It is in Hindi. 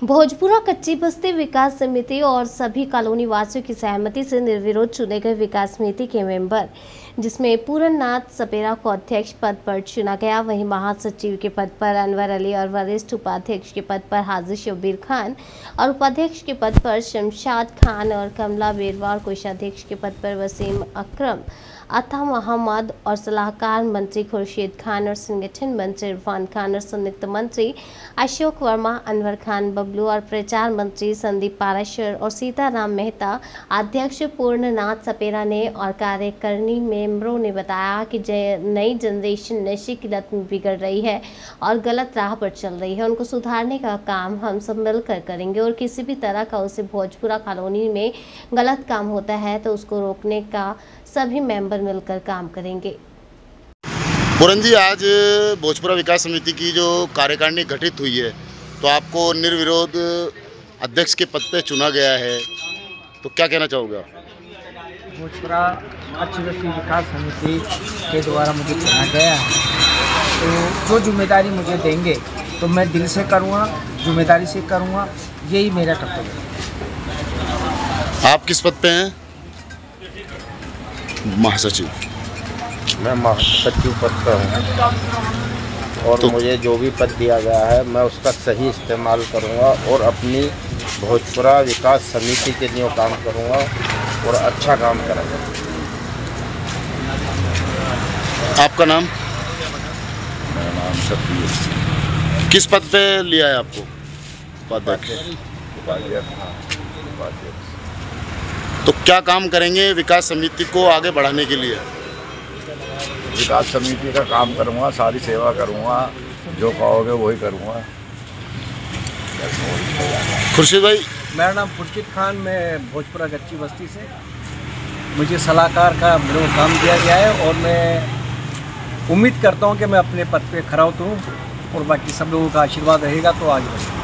भोजपुरा कच्ची बस्ती विकास समिति और सभी कॉलोनी वासियों की सहमति से निर्विरोध चुने गए विकास समिति के मेंबर, जिसमें पूरननाथ सपेरा को अध्यक्ष पद पर चुना गया। वहीं महासचिव के पद पर अनवर अली और वरिष्ठ उपाध्यक्ष के पद पर हाजी शब्बीर खान और उपाध्यक्ष के पद पर शमशाद खान और कमला बेरवार, कोषाध्यक्ष के पद पर वसीम अकरम, अता मोहम्मद और सलाहकार मंत्री खुर्शीद खान और संगठन मंत्री इरफान खान और संयुक्त मंत्री अशोक वर्मा, अनवर खान बबलू और प्रचार मंत्री संदीप पाराशर और सीताराम मेहता। अध्यक्ष पूर्णनाथ सपेरा ने और कार्यकारिणी मेंबरों ने बताया कि नई जनरेशन नशे की लत में बिगड़ रही है और गलत राह पर चल रही है। उनको सुधारने का काम हम सब मिलकर करेंगे और किसी भी तरह का उसे भोजपुरा कॉलोनी में गलत काम होता है तो उसको रोकने का सभी मेंबर मिलकर काम करेंगे। पूरन जी, आज भोजपुरा विकास समिति की जो कार्यकारिणी गठित हुई है तो आपको निर्विरोध अध्यक्ष के पद पे चुना गया है, तो क्या कहना चाहोगे आप? भोजपुरा कच्ची बस्ती विकास समिति के द्वारा मुझे चुना गया है, तो जो जिम्मेदारी मुझे देंगे तो मैं दिल से करूँगा, जिम्मेदारी से करूँगा, यही मेरा कर्तव्य है। आप किस पद पे हैं? महासचिव। मैं महासचिव पद पर हूँ और मुझे जो भी पद दिया गया है मैं उसका सही इस्तेमाल करूँगा और अपनी भोजपुरा विकास समिति के लिए काम करूँगा और अच्छा काम करूँगा। आपका नाम? मेरा नाम शब्बीर। किस पद पे लिया है आपको? उपाध्यक्ष। तो क्या काम करेंगे विकास समिति को आगे बढ़ाने के लिए? विकास समिति का काम करूँगा, सारी सेवा करूँगा, जो कहोगे वही करूँगा। खुर्शीद भाई? मेरा नाम खुर्शीद खान, मैं भोजपुरा कच्ची बस्ती से, मुझे सलाहकार का मेरे को काम दिया गया है और मैं उम्मीद करता हूँ कि मैं अपने पद पे खरा उतरूँ और बाकी सब लोगों का आशीर्वाद रहेगा तो आगे बढ़ेंगे।